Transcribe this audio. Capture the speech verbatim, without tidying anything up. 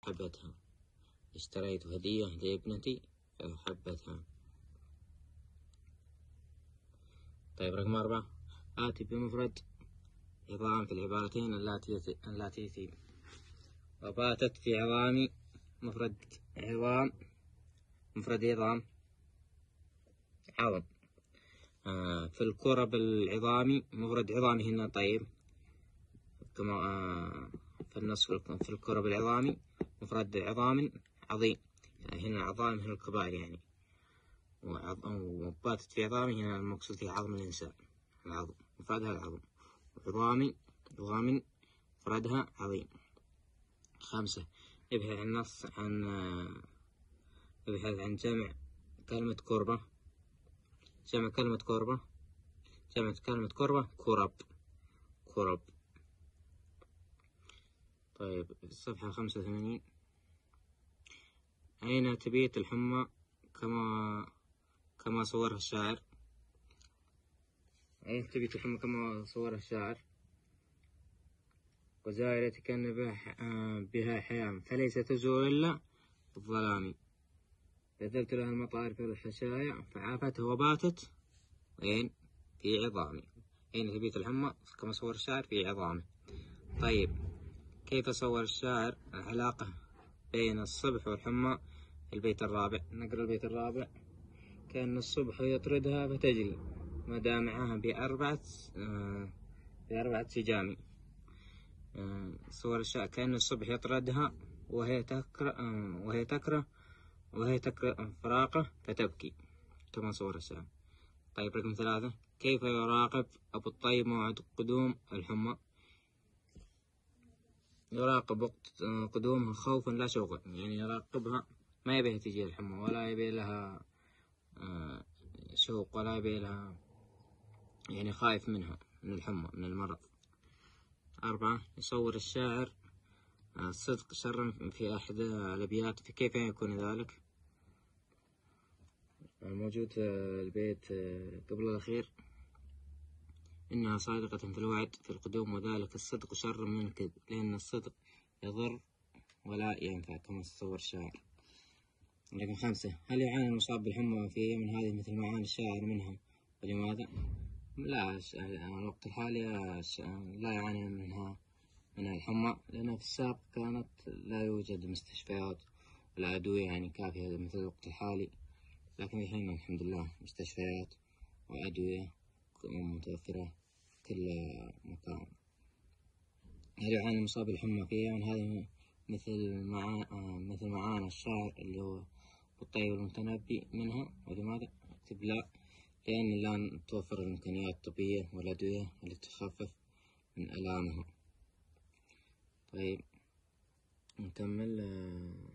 حبتها. اشتريت هدية لابنتي فحبتها. طيب رقم أربعة، آتي بمفرد عظام في العبارتين اللاتي اللاتي وباتت في عظامي. مفرد عظام، مفرد عظام عظم. آه في الكرب العظامي، مفرد عظامي هنا. طيب كما آه في النص في الكرب العظامي مفرد عظام عظيم. يعني هنا العظام هنا الكبار يعني. وباتت في عظامي هنا المقصود في عظم الإنسان، العظم مفردها العظم. عظامي عظام مفردها عظيم. خمسة، ابحث عن النص عن ابحث عن جمع كلمة كربة. جمع كلمة كربة، جمع كلمة كربة كرب كرب. طيب الصفحة خمسة وثمانين، أين تبيت الحمى كما كما صورها الشاعر؟ أين تبيت الحمى كما صورها الشاعر؟ وزائرة كان بها حيام فليس تزور إلا الظلام. بذلت لها المطار في الحشايا فعافته وباتت وين؟ في عظامي. أين تبيت الحمى كما صور الشاعر؟ في عظامه. طيب كيف صور الشاعر العلاقة بين الصبح والحمى؟ البيت الرابع، نقرأ البيت الرابع. كأن الصبح يطردها فتجري مدامعها بأربعة آه بأربعة سجام. آه صور الشاعر كأن الصبح يطردها وهي تكره آه وهي تكره وهي تكره فراقه فتبكي كما صور الشاعر. طيب رقم ثلاثة، كيف يراقب أبو الطيب موعد قدوم الحمى؟ يراقب وقت قدومها خوفا لا شوقا، يعني يراقبها ما يبيها تجي الحمى ولا يبي لها شوق ولا يبي لها، يعني خايف منها من الحمى من المرض. أربعة، يصور الشاعر الصدق شرا في أحد الأبيات، في كيف يكون ذلك؟ موجود البيت قبل الأخير، إنها صادقة في الوعد في القدوم وذلك الصدق شر من الكذب، لأن الصدق يضر ولا ينفع كما تصور الشاعر. رقم خمسة، هل يعاني المصاب بالحمى في أيام هذه مثل ما يعاني الشاعر منها ولماذا؟ لا، الوقت الحالي لا يعاني منها من الحمى، لأن في السابق كانت لا يوجد مستشفيات ولا أدوية يعني كافية مثل الوقت الحالي، لكن الحين الحمد لله مستشفيات وأدوية متوفرة في كل مكان. هل يعاني المصاب بالحمى في أيام هذه مثل مع مثل معانا الشاعر اللي هو الطيب المتنبي منها ولماذا؟ اكتب لا، لأن لا توفر الإمكانيات الطبية والأدوية التي تخفف من آلامها. طيب نكمل.